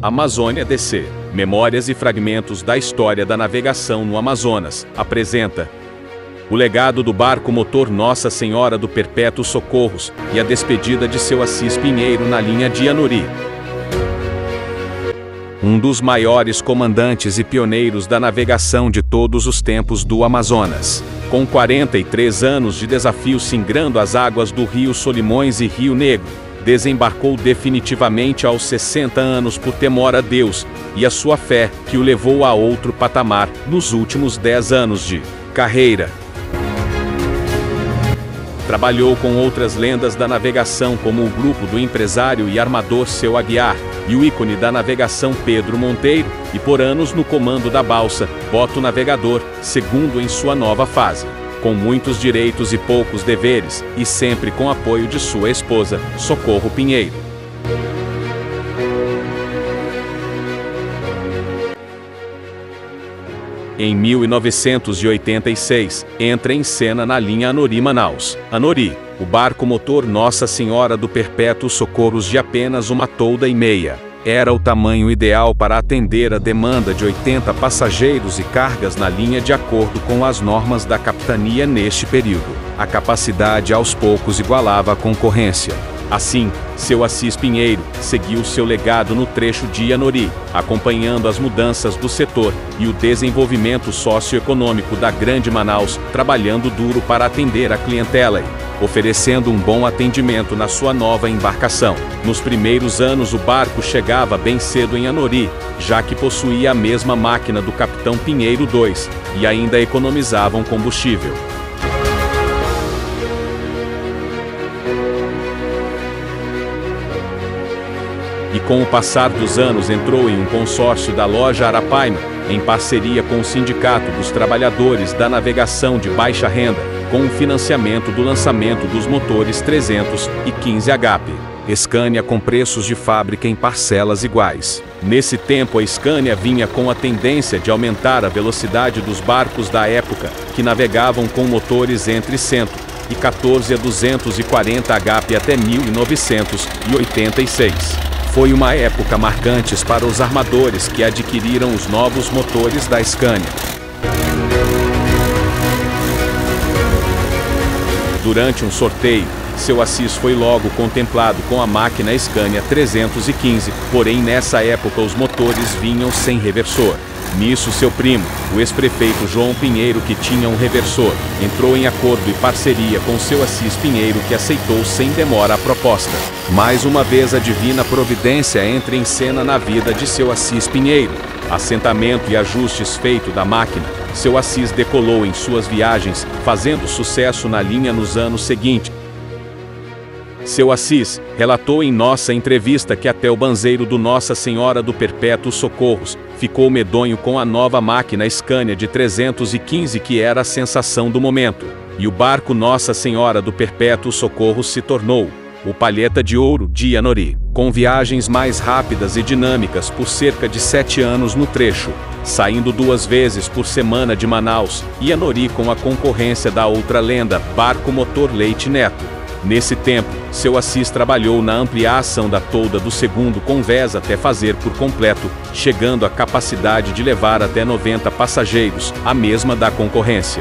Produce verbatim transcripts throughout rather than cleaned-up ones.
Amazônia D C. Memórias e fragmentos da história da navegação no Amazonas. Apresenta o legado do barco motor Nossa Senhora do Perpétuo Socorros e a despedida de seu Assis Pinheiro na linha de Anori. Um dos maiores comandantes e pioneiros da navegação de todos os tempos do Amazonas. Com quarenta e três anos de desafio singrando as águas do Rio Solimões e Rio Negro, desembarcou definitivamente aos sessenta anos por temor a Deus e a sua fé, que o levou a outro patamar nos últimos dez anos de carreira. Trabalhou com outras lendas da navegação como o grupo do empresário e armador Seu Aguiar, e o ícone da navegação Pedro Monteiro, e por anos no comando da balsa, Boto Navegador, segundo em sua nova fase. Com muitos direitos e poucos deveres, e sempre com apoio de sua esposa, Socorro Pinheiro. Em mil novecentos e oitenta e seis, entra em cena na linha Anori-Manaus. Anori, o barco motor Nossa Senhora do Perpétuo Socorros de apenas uma tolda e meia. Era o tamanho ideal para atender a demanda de oitenta passageiros e cargas na linha de acordo com as normas da capitania neste período. A capacidade aos poucos igualava a concorrência. Assim, seu Assis Pinheiro seguiu seu legado no trecho de Anori, acompanhando as mudanças do setor e o desenvolvimento socioeconômico da Grande Manaus, trabalhando duro para atender a clientela e oferecendo um bom atendimento na sua nova embarcação. Nos primeiros anos o barco chegava bem cedo em Anori, já que possuía a mesma máquina do Capitão Pinheiro dois, e ainda economizavam combustível. E com o passar dos anos entrou em um consórcio da loja Arapaima, em parceria com o Sindicato dos Trabalhadores da Navegação de Baixa Renda, com o financiamento do lançamento dos motores trezentos e quinze H P. Scania com preços de fábrica em parcelas iguais. Nesse tempo a Scania vinha com a tendência de aumentar a velocidade dos barcos da época, que navegavam com motores entre cento e quatorze a duzentos e quarenta H P até mil novecentos e oitenta e seis. Foi uma época marcante para os armadores que adquiriram os novos motores da Scania. Durante um sorteio, seu Assis foi logo contemplado com a máquina Scania trezentos e quinze, porém nessa época os motores vinham sem reversor. Nisso seu primo, o ex-prefeito João Pinheiro, que tinha um reversor, entrou em acordo e parceria com seu Assis Pinheiro, que aceitou sem demora a proposta. Mais uma vez a divina providência entra em cena na vida de seu Assis Pinheiro. Assentamento e ajustes feito da máquina, seu Assis decolou em suas viagens, fazendo sucesso na linha nos anos seguintes. Seu Assis relatou em nossa entrevista que até o banzeiro do Nossa Senhora do Perpétuo Socorros ficou medonho com a nova máquina Scania de trezentos e quinze, que era a sensação do momento. E o barco Nossa Senhora do Perpétuo Socorros se tornou o Palheta de Ouro de Anori, com viagens mais rápidas e dinâmicas por cerca de sete anos no trecho, saindo duas vezes por semana de Manaus e Anori, com a concorrência da outra lenda, barco motor Leite Neto. Nesse tempo, seu Assis trabalhou na ampliação da tolda do segundo convés até fazer por completo, chegando à capacidade de levar até noventa passageiros, a mesma da concorrência.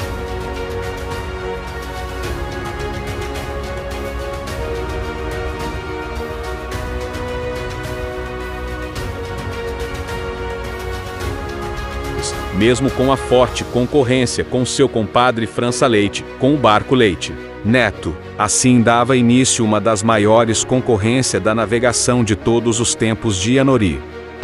Mesmo com a forte concorrência com seu compadre França Leite, com o barco Leite Neto. Assim dava início uma das maiores concorrências da navegação de todos os tempos de Anori.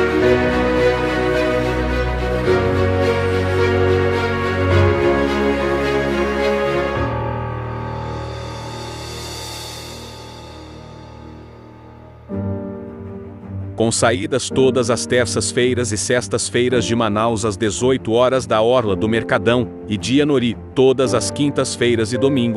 Com saídas todas as terças-feiras e sextas-feiras de Manaus às dezoito horas da Orla do Mercadão, e de Anori, todas as quintas-feiras e domingo.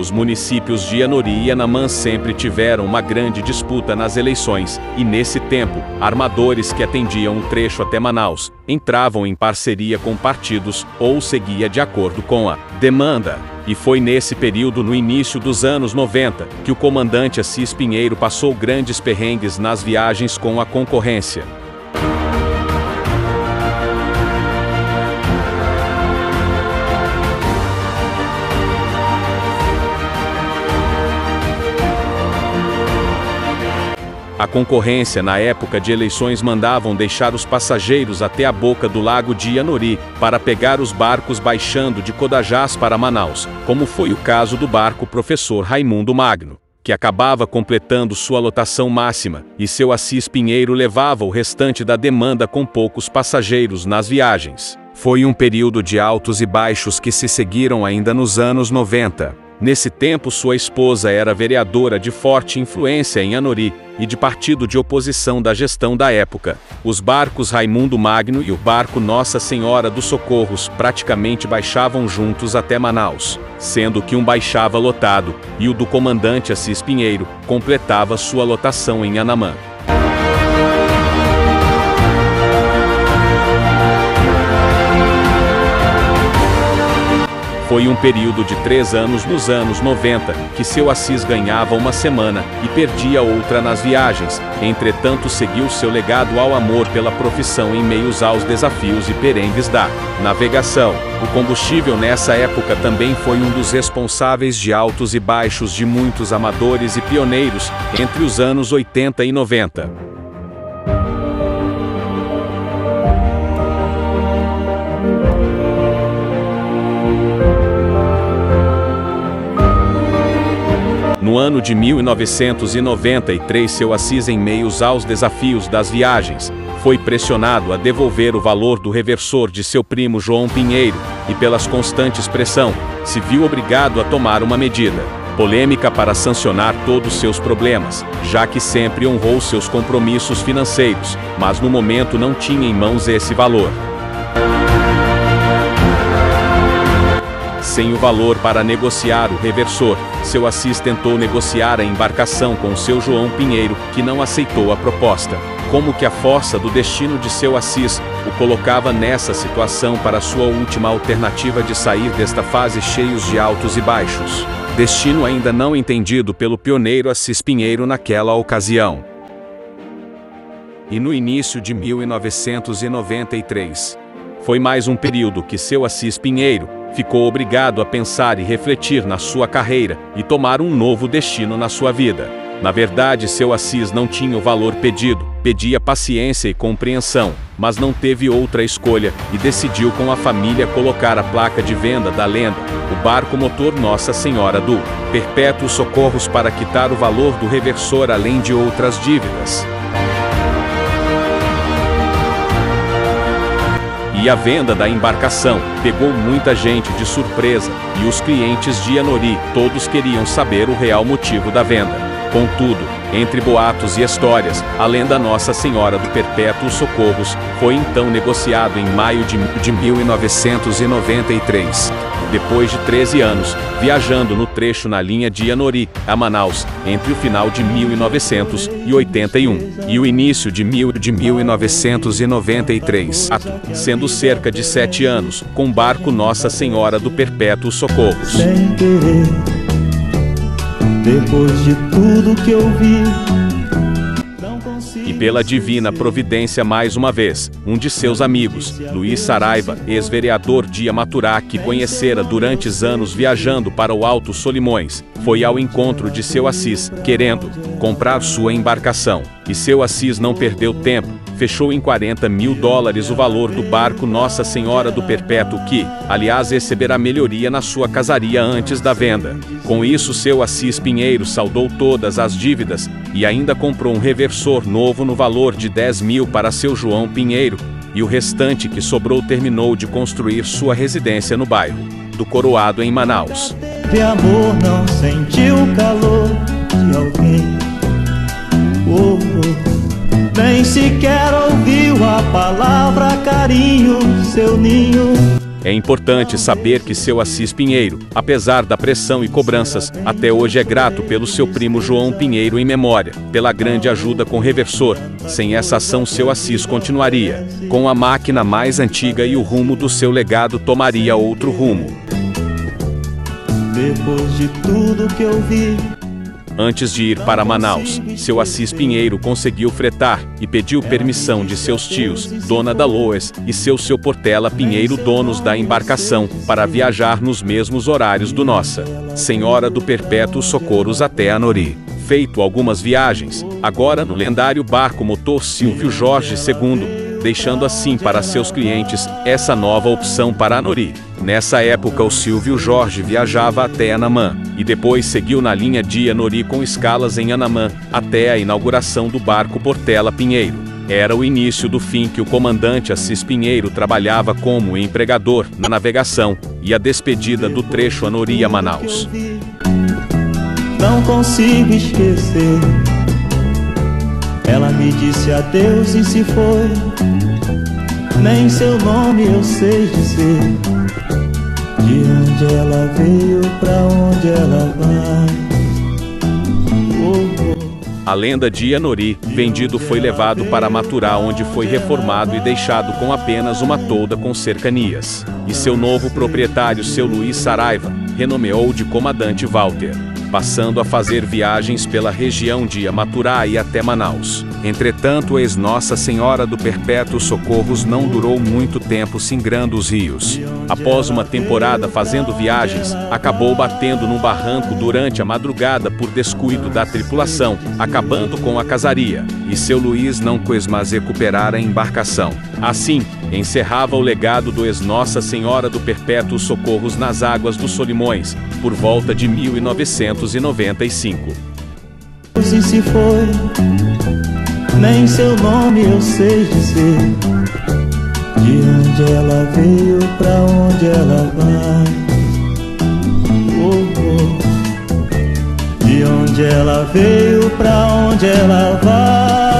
Os municípios de Ianori e Yanamã sempre tiveram uma grande disputa nas eleições, e nesse tempo, armadores que atendiam o trecho até Manaus entravam em parceria com partidos ou seguia de acordo com a demanda. E foi nesse período, no início dos anos noventa, que o comandante Assis Pinheiro passou grandes perrengues nas viagens com a concorrência. A concorrência na época de eleições mandavam deixar os passageiros até a boca do lago de Ianori para pegar os barcos baixando de Codajás para Manaus, como foi o caso do barco Professor Raimundo Magno, que acabava completando sua lotação máxima, e seu Assis Pinheiro levava o restante da demanda com poucos passageiros nas viagens. Foi um período de altos e baixos que se seguiram ainda nos anos noventa. Nesse tempo, sua esposa era vereadora de forte influência em Ianori e de partido de oposição da gestão da época. Os barcos Raimundo Magno e o barco Nossa Senhora dos Socorros praticamente baixavam juntos até Manaus, sendo que um baixava lotado e o do comandante Assis Pinheiro completava sua lotação em Yanamã. Foi um período de três anos nos anos noventa, que seu Assis ganhava uma semana e perdia outra nas viagens. Entretanto, seguiu seu legado ao amor pela profissão em meios aos desafios e perengues da navegação. O combustível nessa época também foi um dos responsáveis de altos e baixos de muitos amadores e pioneiros entre os anos oitenta e noventa. No ano de mil novecentos e noventa e três, seu Assis, em meios aos desafios das viagens, foi pressionado a devolver o valor do reversor de seu primo João Pinheiro, e pelas constantes pressão, se viu obrigado a tomar uma medida polêmica para sancionar todos seus problemas, já que sempre honrou seus compromissos financeiros, mas no momento não tinha em mãos esse valor. Sem o valor para negociar o reversor, seu Assis tentou negociar a embarcação com seu João Pinheiro, que não aceitou a proposta. Como que a força do destino de seu Assis o colocava nessa situação para sua última alternativa de sair desta fase cheios de altos e baixos. Destino ainda não entendido pelo pioneiro Assis Pinheiro naquela ocasião. E no início de mil novecentos e noventa e três, foi mais um período que seu Assis Pinheiro ficou obrigado a pensar e refletir na sua carreira e tomar um novo destino na sua vida. Na verdade, seu Assis não tinha o valor pedido, pedia paciência e compreensão, mas não teve outra escolha e decidiu com a família colocar a placa de venda da lenda, o barco motor Nossa Senhora do Perpétuo Socorros, para quitar o valor do reversor além de outras dívidas. E a venda da embarcação pegou muita gente de surpresa, e os clientes de Ianori todos queriam saber o real motivo da venda. Contudo, entre boatos e histórias, a lenda Nossa Senhora do Perpétuo Socorros foi então negociado em maio de mil novecentos e noventa e três. Depois de treze anos, viajando no trecho na linha de Ianori a Manaus, entre o final de mil novecentos e oitenta e um e o início de mil novecentos e noventa e três, sendo cerca de sete anos, com o barco Nossa Senhora do Perpétuo Socorros. Sem querer, depois de tudo que eu vi, e pela divina providência, mais uma vez, um de seus amigos, Luiz Saraiva, ex-vereador de Amaturá, que conhecera durante anos viajando para o Alto Solimões, foi ao encontro de seu Assis, querendo comprar sua embarcação. E seu Assis não perdeu tempo, fechou em quarenta mil dólares o valor do barco Nossa Senhora do Perpétuo, que, aliás, receberá melhoria na sua casaria antes da venda. Com isso, seu Assis Pinheiro saldou todas as dívidas e ainda comprou um reversor novo no valor de dez mil para seu João Pinheiro, e o restante que sobrou terminou de construir sua residência no bairro do Coroado, em Manaus. De amor não sentiu o calor de alguém, oh, oh. Nem sequer ouviu a palavra carinho, seu ninho. É importante saber que seu Assis Pinheiro, apesar da pressão e cobranças, até hoje é grato pelo seu primo João Pinheiro em memória, pela grande ajuda com reversor. Sem essa ação, seu Assis continuaria com a máquina mais antiga e o rumo do seu legado tomaria outro rumo. Depois de tudo que eu vi. Antes de ir para Manaus, seu Assis Pinheiro conseguiu fretar e pediu permissão de seus tios, Dona da Loes e seu seu Portela Pinheiro, donos da embarcação, para viajar nos mesmos horários do Nossa Senhora do Perpétuo Socorros até Anori. Feito algumas viagens, agora no lendário barco motor Silvio Jorge segundo, deixando assim para seus clientes essa nova opção para Anori. Nessa época o Silvio Jorge viajava até Anamã, e depois seguiu na linha de Anori com escalas em Anamã, até a inauguração do barco Portela Pinheiro. Era o início do fim que o comandante Assis Pinheiro trabalhava como empregador na navegação, e a despedida do trecho Anori a Manaus. Não consigo esquecer. Ela me disse adeus e se foi. Nem seu nome eu sei dizer. De onde ela veio, pra onde ela vai. Oh, oh. A lenda de Anori, vendido, foi levado para Maturá, onde foi reformado e deixado com apenas uma tolda com cercanias. E seu novo proprietário, seu Luiz Saraiva, renomeou de Comandante Walter, passando a fazer viagens pela região de Maturá e até Manaus. Entretanto, ex-Nossa Senhora do Perpétuo Socorros não durou muito tempo singrando os rios. Após uma temporada fazendo viagens, acabou batendo num barranco durante a madrugada por descuido da tripulação, acabando com a casaria, e seu Luiz não quis mais recuperar a embarcação. Assim, encerrava o legado do ex-Nossa Senhora do Perpétuo Socorros nas águas dos Solimões, por volta de mil novecentos e noventa e cinco. Se se foi, nem seu nome eu sei dizer. De onde ela veio, pra onde ela vai. Oh, oh. De onde ela veio, pra onde ela vai.